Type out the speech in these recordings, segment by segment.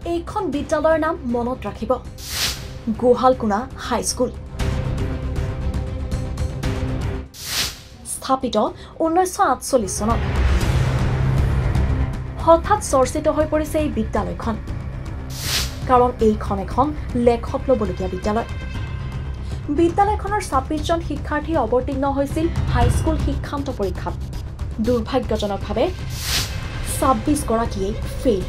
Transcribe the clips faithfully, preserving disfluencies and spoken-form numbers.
এইখন বিদ্যালয়ৰ নাম মনত ৰাখিব গোহালকুনা হাইস্কুল স্থাপিত ঊনৈশ আঠচল্লিশ চনত হঠাৎ চৰ্চিত হৈ পৰিছে এই বিদ্যালয়খন কাৰণ এইখন এখন লেখত ল'বলগীয়া বিদ্যালয় বিদ্যালয়খনৰ ছাব্বিশ জন শিক্ষাৰ্থী অৱতীৰ্ণ হৈছিল হাইস্কুল শিক্ষান্ত পৰীক্ষাত দুৰ্ভাগ্যজনকভাৱে ছাব্বিশ গৰাকীয়ে ফেইল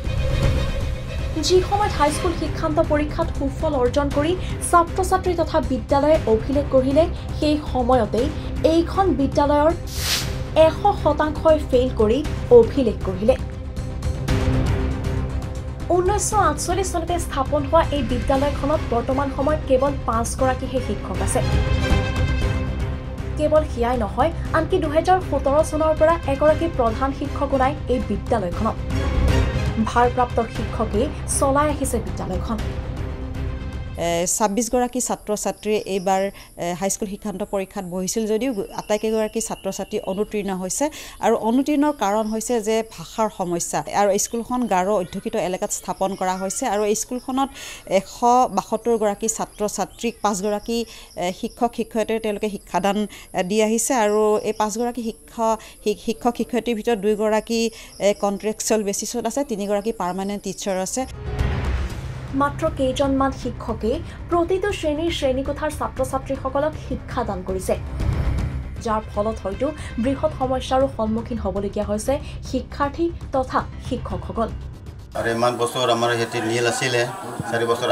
যি সময়ত হাইস্কুল শিক্ষান্ত পৰীক্ষাত সুফল অৰ্জন কৰি ছাত্ৰ ছাত্ৰী তথা বিদ্যালয়ে অভিলেখ গঢ়িলে সেই সময়তেই এইখন বিদ্যালয়ৰ এশ শতাংশই ফেইল কৰি অভিলেখ গঢ়িলে ঊনৈশ আঠচল্লিশ চনতে স্থাপন হোৱা এই বিদ্যালয়খনত বৰ্তমান সময়ত কেৱল পাঁচ গৰাকীহে শিক্ষক আছে কেৱল হিয়াই নহয় আনকি দুহেজাৰ সোতৰ চনৰ পৰা এগৰাকী প্ৰধান শিক্ষকো নাই এই বিদ্যালয়খনত ভাৰপ্ৰাপ্ত শিক্ষকে চলাই আহিছে বিদ্যালয়খন ছাব্বিশ গৰাকী ছাত্ৰ ছাত্ৰী এইবাৰ হাইস্কুল শিক্ষান্ত পৰীক্ষাত বহিছিল যদিও আটাইকেইগৰাকী ছাত্ৰ ছাত্ৰী অনুতীৰ্ণ হৈছে আৰু অনুতীৰ্ণৰ কাৰণ হৈছে যে ভাষাৰ সমস্যা আৰু স্কুলখন গাৰো অধ্যুষিত এলেকাত স্থাপন কৰা হৈছে আৰু স্কুলখনত এশ বাসত্তৰ গৰাকী ছাত্ৰ ছাত্ৰীক পাঁচগৰাকী শিক্ষক শিক্ষয়িত্ৰীয়ে তেওঁলোকে শিক্ষাদান দি আহিছে আৰু এই পাঁচগৰাকী শিক্ষক শিক্ষক শিক্ষয়িত্ৰীৰ ভিতৰত দুইগৰাকী কণ্ট্ৰেকচুৱেল বেচিছত আছে তিনিগৰাকী পাৰ্মানেণ্ট টিচাৰ আছে মাত্ৰ কেইজনমান শিক্ষকে প্ৰতিটো শ্ৰেণীৰ শ্ৰেণীকোঠাৰ ছাত্ৰ ছাত্ৰীসকলক শিক্ষাদান কৰিছে যাৰ ফলত হয়তো বৃহৎ সমস্যাৰো সন্মুখীন হ'বলগীয়া হৈছে শিক্ষাৰ্থী তথা শিক্ষকসকল আৰু ইমান বছৰ আমাৰ হেতি নীল আছিলে চাৰি বছৰ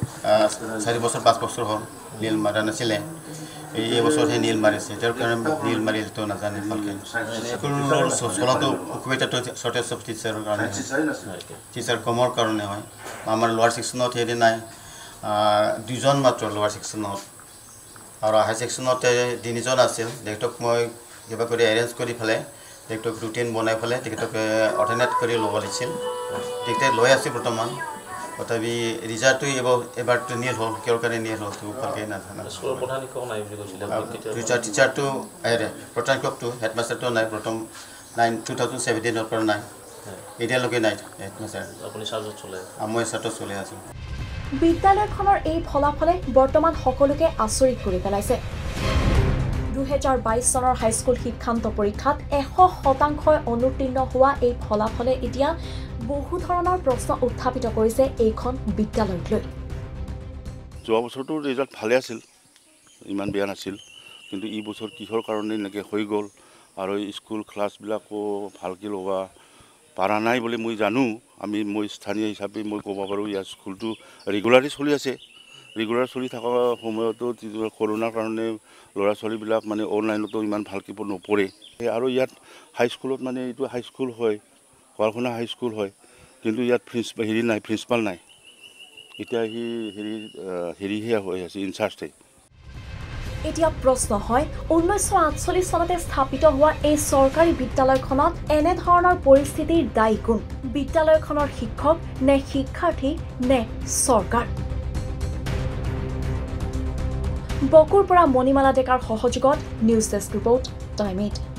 চাৰি বছৰ পাঁচ বছৰ হ'ল নীল মাৰা নাছিলে এই বছৰ হে নীল মাৰিছে তেওঁৰ কাৰণে নীল মাৰিলটো নাজানে ভালকে স্কুলৰ চলাটো অসুবিধাটো শ্বৰ্টেজ অফ টিচাৰৰ কাৰণে টিচাৰ কমৰ কাৰণে হয় আমাৰ লোৱাৰ ছেকশ্যনত হেৰি নাই দুজন মাত্ৰ লোৱাৰ ছেকশ্যনত আৰু হাই ছেকশ্যনতে তিনিজন আছিল তেখেতক মই কিবা কৰি এৰেঞ্জ কৰি পেলাই তেখেতক ৰুটিন বনাই পেলাই তেখেতক অল্টাৰনেট কৰি ল'ব লাগিছিল তেখেতে লৈ আছে বৰ্তমান তথাপি ৰিজাল্টটো এবাৰ এবাৰটো নীল হ'ল কিয় কাৰণে নীল হ'ল সেইটো ভালকৈ নাজানো প্ৰধান শিক্ষক নাই বুলি কৈছিলে টিচাৰ টিচাৰটো প্ৰধান শিক্ষকটো হেডমাষ্টাৰটো নাই প্ৰথম নাইন টু থাউজেণ্ড ছেভেণ্টিনৰ পৰা নাই এতিয়ালৈকে নাই হেডমাষ্টাৰ আপুনি চাৰ্জত চলে মই চাৰ্জত চলাই আছোঁ বিদ্যালয়খনৰ এই ফলাফলে বৰ্তমান সকলোকে আচৰিত কৰি পেলাইছে দুহেজাৰ বাইশ চনৰ হাইস্কুল শিক্ষান্ত পৰীক্ষাত এশ শতাংশই অনুতীৰ্ণ হোৱা এই ফলাফলে এতিয়া বহু ধৰণৰ প্ৰশ্ন উত্থাপিত কৰিছে এইখন বিদ্যালয়ক লৈ যোৱা বছৰটো ৰিজাল্ট ভালে আছিল ইমান বেয়া নাছিল কিন্তু এই বছৰ কিহৰ কাৰণে এনেকৈ হৈ গ'ল আৰু স্কুল ক্লাছবিলাকো ভালকৈ ল'ব পৰা নাই বুলি মই জানো আমি মই স্থানীয় হিচাপে মই ক'ব পাৰোঁ ইয়াৰ স্কুলটো ৰেগুলাৰলি চলি আছে ৰেগুলাৰ চলি থকা সময়তো কৰোণাৰ কাৰণে ল'ৰা ছোৱালীবিলাক মানে অনলাইনতো ইমান ভালকৈ নপঢ়ে আৰু ইয়াত হাইস্কুলত মানে এইটো হাইস্কুল হয় ল'বলগ হাইস্কুল হয় কিন্তু ইয়াত প্ৰিন্সিপাল হেৰি নাই প্ৰিন্সিপাল নাই এতিয়া সি হেৰি হেৰিহে হৈ আছে ইনচাৰ্জে এতিয়া প্ৰশ্ন হয় ঊনৈশ আঠচল্লিশ চনতে স্থাপিত হোৱা এই চৰকাৰী বিদ্যালয়খনত এনেধৰণৰ পৰিস্থিতিৰ দায়ী কোন বিদ্যালয়খনৰ শিক্ষক নে শিক্ষাৰ্থী নে চৰকাৰ বকুৰ পৰা মণিমালা ডেকাৰ সহযোগত news desk report time eight